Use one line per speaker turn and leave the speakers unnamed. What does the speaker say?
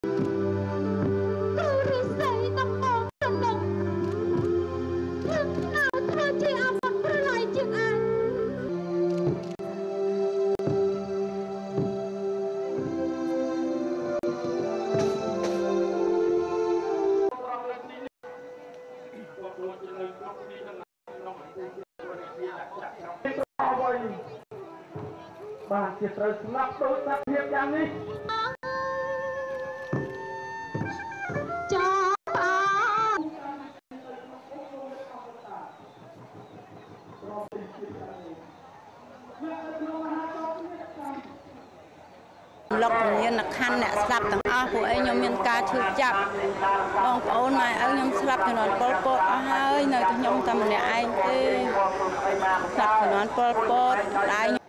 បាទជាត្រូវស្លាប់ដូចសភាពយ៉ាងនេះ
លោកមានខណ្ឌអ្នកស្លាប់ទាំងអស់ពួកឯងខ្ញុំមានការឈឺចាប់បងប្អូនម៉ែឪខ្ញុំស្លាប់ជំនាន់ពលពតអស់ហើយនៅខ្ញុំតែម្នាក់ឯងទេស្លាប់ជំនាន់ពលពតដៃ